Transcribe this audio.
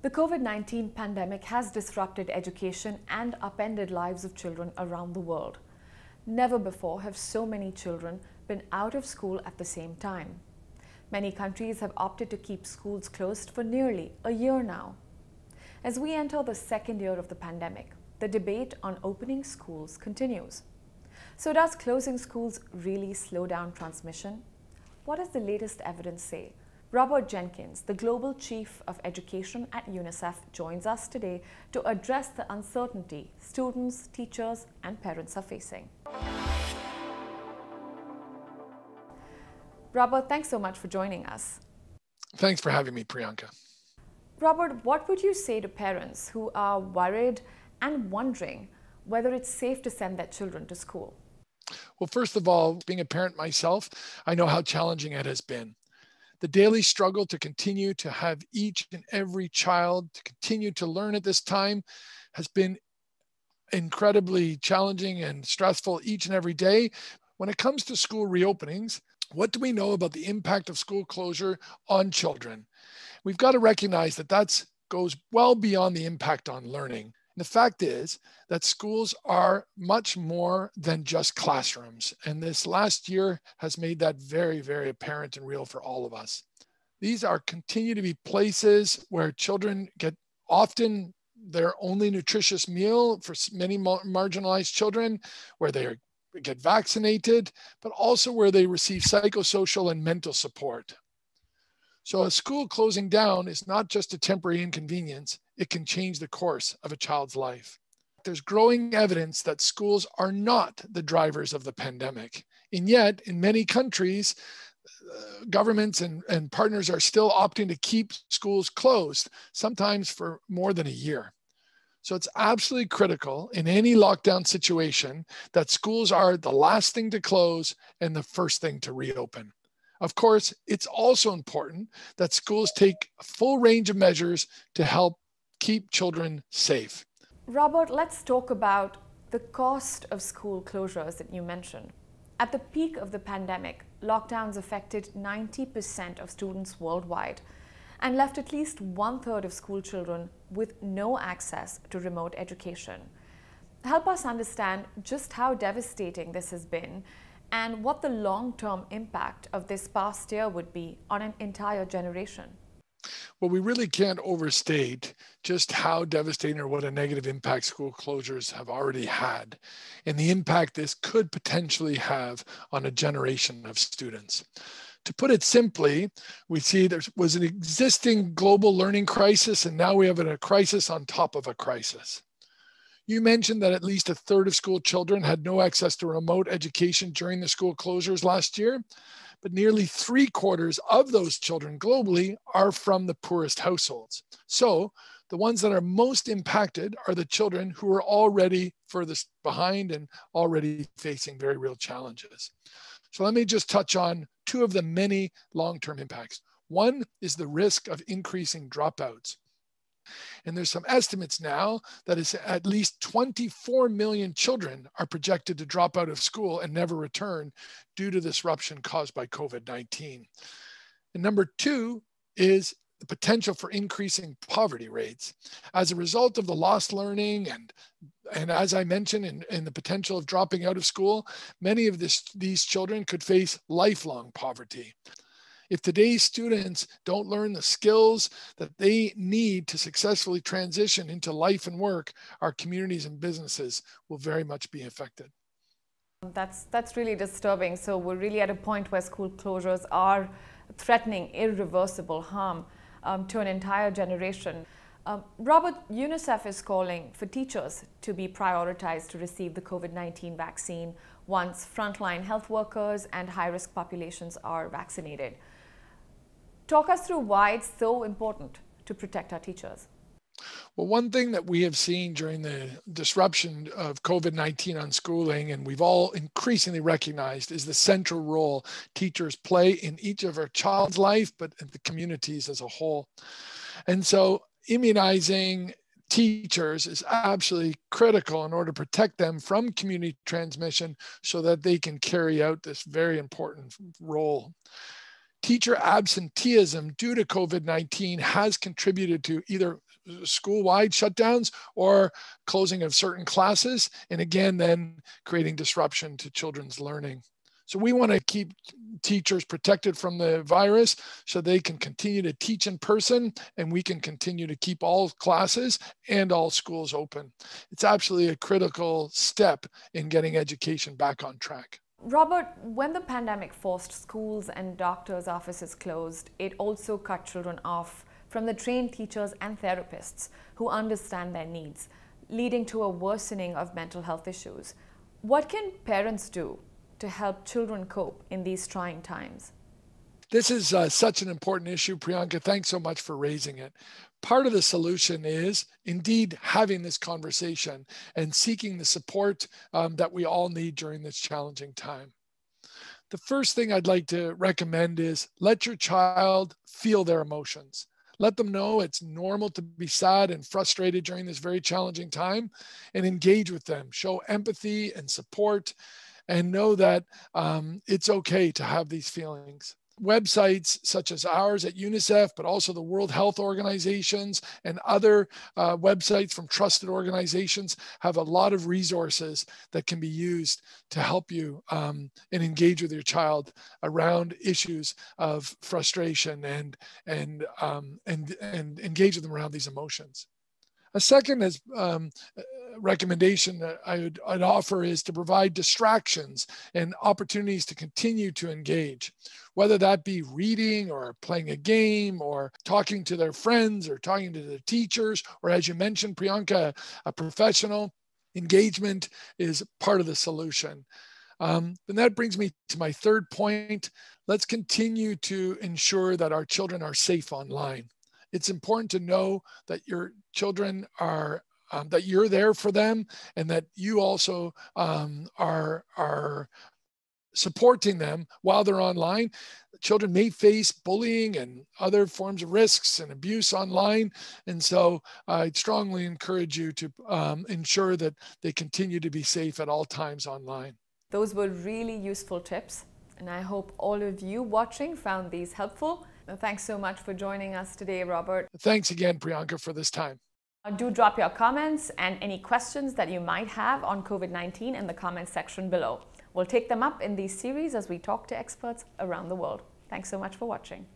The COVID-19 pandemic has disrupted education and upended lives of children around the world. Never before have so many children been out of school at the same time. Many countries have opted to keep schools closed for nearly a year now. As we enter the second year of the pandemic, the debate on opening schools continues. So does closing schools really slow down transmission? What does the latest evidence say? Robert Jenkins, the Global Chief of Education at UNICEF, joins us today to address the uncertainty students, teachers, and parents are facing. Robert, thanks so much for joining us. Thanks for having me, Priyanka. Robert, what would you say to parents who are worried and wondering whether it's safe to send their children to school? Well, first of all, being a parent myself, I know how challenging it has been. The daily struggle to continue to have each and every child to continue to learn at this time has been incredibly challenging and stressful each and every day. When it comes to school reopenings, what do we know about the impact of school closure on children? We've got to recognize that goes well beyond the impact on learning. And the fact is that schools are much more than just classrooms. And this last year has made that very, very apparent and real for all of us. These continue to be places where children get often their only nutritious meal for many marginalized children, where they get vaccinated, but also where they receive psychosocial and mental support. So a school closing down is not just a temporary inconvenience, it can change the course of a child's life. There's growing evidence that schools are not the drivers of the pandemic. And yet, in many countries, governments and partners are still opting to keep schools closed, sometimes for more than a year. So it's absolutely critical in any lockdown situation that schools are the last thing to close and the first thing to reopen. Of course, it's also important that schools take a full range of measures to help keep children safe. Robert, let's talk about the cost of school closures that you mentioned. At the peak of the pandemic, lockdowns affected 90% of students worldwide and left at least 1/3 of school children with no access to remote education. Help us understand just how devastating this has been and what the long-term impact of this past year would be on an entire generation. Well, we really can't overstate just how devastating or what a negative impact school closures have already had, and the impact this could potentially have on a generation of students. To put it simply, we see there was an existing global learning crisis, and now we have a crisis on top of a crisis. You mentioned that at least 1/3 of school children had no access to remote education during the school closures last year, but nearly 3/4 of those children globally are from the poorest households. So the ones that are most impacted are the children who are already furthest behind and already facing very real challenges. So let me just touch on two of the many long-term impacts. One is the risk of increasing dropouts. And there's some estimates now that is at least 24 million children are projected to drop out of school and never return due to disruption caused by COVID-19. And number two is the potential for increasing poverty rates. As a result of the lost learning and as I mentioned, in the potential of dropping out of school, many of these children could face lifelong poverty. If today's students don't learn the skills that they need to successfully transition into life and work, our communities and businesses will very much be affected. That's really disturbing. So we're really at a point where school closures are threatening irreversible harm to an entire generation. Robert, UNICEF is calling for teachers to be prioritized to receive the COVID-19 vaccine once frontline health workers and high-risk populations are vaccinated. Talk us through why it's so important to protect our teachers. Well, one thing that we have seen during the disruption of COVID-19 on schooling, and we've all increasingly recognized, is the central role teachers play in each of our child's life, but in the communities as a whole. And so immunizing teachers is absolutely critical in order to protect them from community transmission so that they can carry out this very important role. Teacher absenteeism due to COVID-19 has contributed to either school-wide shutdowns or closing of certain classes, and again, then creating disruption to children's learning. So we want to keep teachers protected from the virus so they can continue to teach in person, and we can continue to keep all classes and all schools open. It's absolutely a critical step in getting education back on track. Robert, when the pandemic forced schools and doctors' offices closed, it also cut children off from the trained teachers and therapists who understand their needs, leading to a worsening of mental health issues. What can parents do to help children cope in these trying times? This is such an important issue, Priyanka. Thanks so much for raising it. Part of the solution is indeed having this conversation and seeking the support that we all need during this challenging time. The first thing I'd like to recommend is let your child feel their emotions. Let them know it's normal to be sad and frustrated during this very challenging time, and engage with them. Show empathy and support, and know that it's okay to have these feelings. Websites such as ours at UNICEF, but also the World Health Organizations and other websites from trusted organizations have a lot of resources that can be used to help you and engage with your child around issues of frustration and engage with them around these emotions. A second recommendation that I'd offer is to provide distractions and opportunities to continue to engage, whether that be reading or playing a game or talking to their friends or talking to the teachers, or as you mentioned, Priyanka, a professional. Engagement is part of the solution. And that brings me to my third point. Let's continue to ensure that our children are safe online. It's important to know that your children are that you're there for them, and that you also are supporting them while they're online. Children may face bullying and other forms of risks and abuse online. And so I'd strongly encourage you to ensure that they continue to be safe at all times online. Those were really useful tips, and I hope all of you watching found these helpful. Thanks so much for joining us today, Robert. Thanks again, Priyanka, for this time. Do drop your comments and any questions that you might have on COVID-19 in the comments section below. We'll take them up in these series as we talk to experts around the world. Thanks so much for watching.